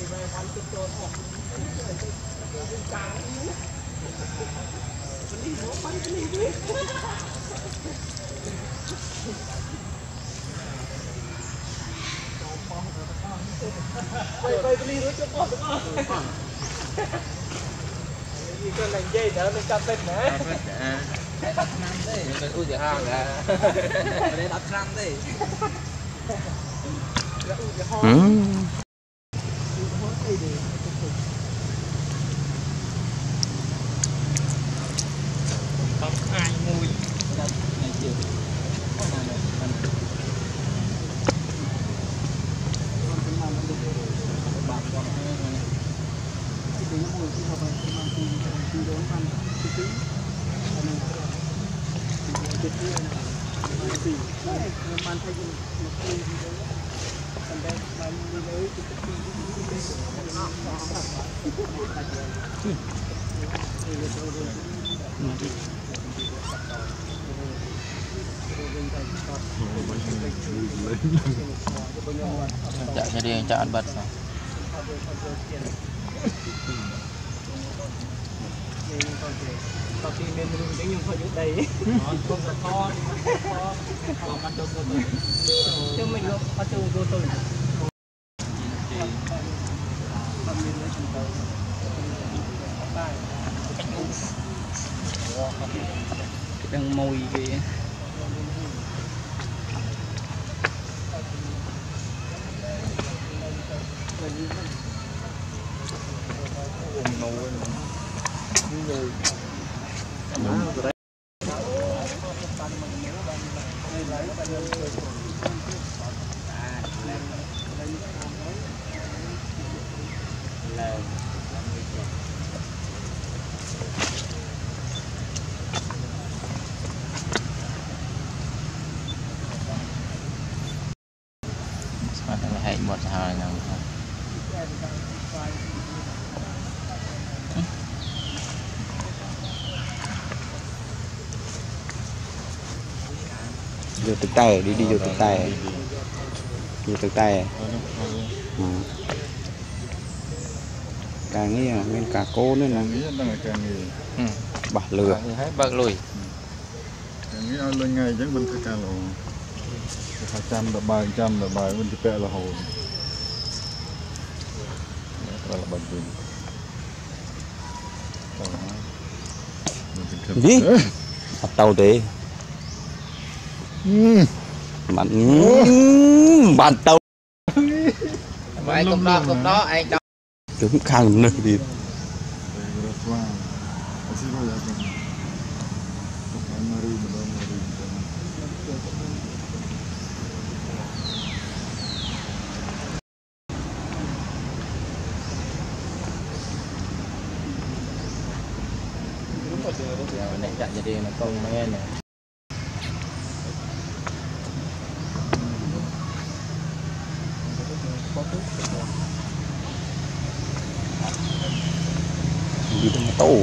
quay đi rồi cho con con làm dây đỡ mình cam bên nữa đập năm đấy mình ui giờ hàng là đây đập năm đấy tóc ai mùi này chưa chạy cho đi chạy ăn bật rồi khi nên mình giống như thôi đây không là to còn ăn được rồi chứ mình không ăn được rồi tôi đang mồi kìa hãy một hồi nào vô thực tay đi vô thực tay vô thực tay càng nghĩ bên cả cô nữa nè bạc lừa bạc lùi càng nghĩ lên ngay chẳng bên cái càng lộ 200 là 300 là bài bên cái là hồi là bệnh viện gì tàu thế bạn tàu anh cũng đó anh đâu chúng khang nữa đi này chạy cho đi nó công nghe này đi trong tàu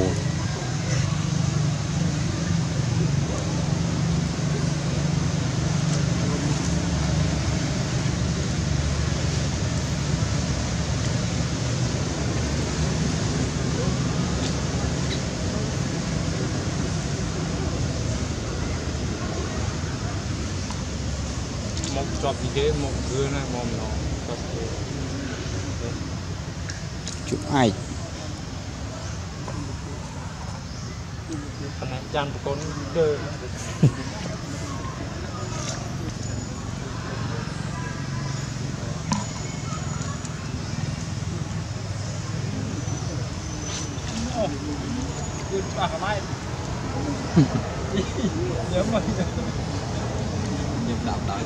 một chọt như thế một dưa này mồm nó chụp ai này chăn của con đơ bạc mai nhớ mà nhập đạo đấy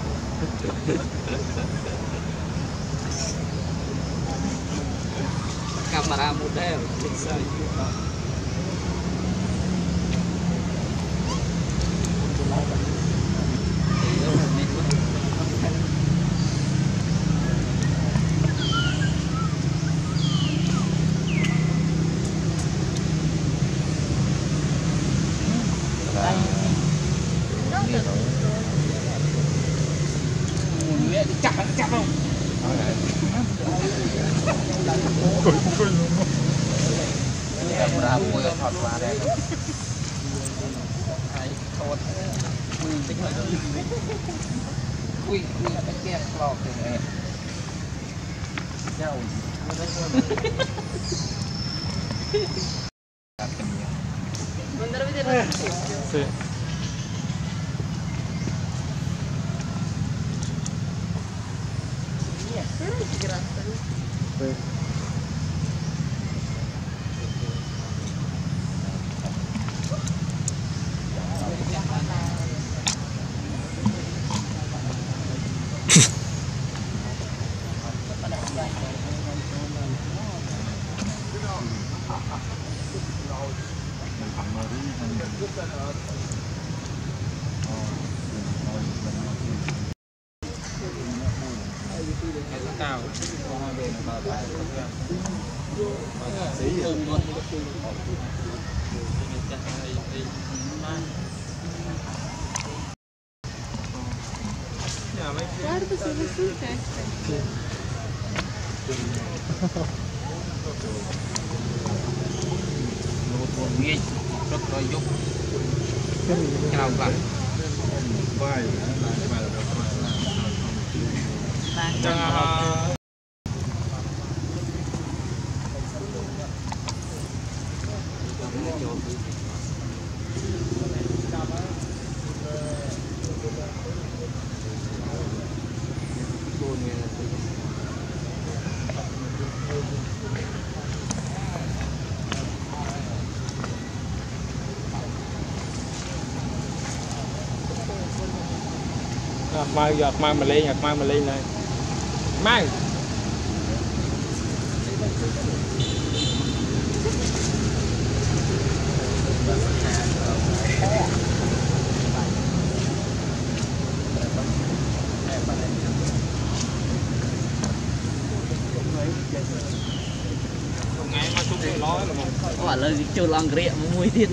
camera model chặt không? ra vui thọt qua đây hay thọt tính là quy cái kia lọt thì này nhau Sí. Tao Claro que você vai surtar. nghe rất là dục chào bạn mai giọt mai mà lên này mai ngày mà chúng tôi nói là các bạn lời chưa lòng rịa mà mùi thiên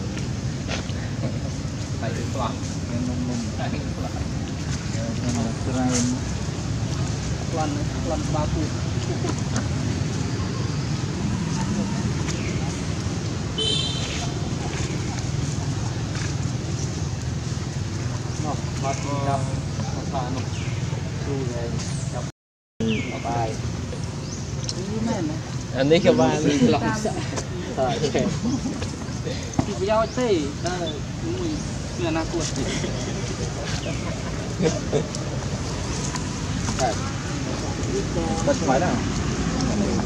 phải được toàn lần ba cụ nó bắt đập nó nó chu này đập bài anh đi cái bài lọc sợ thì bây giờ thế mùi là na cuột bật máy nào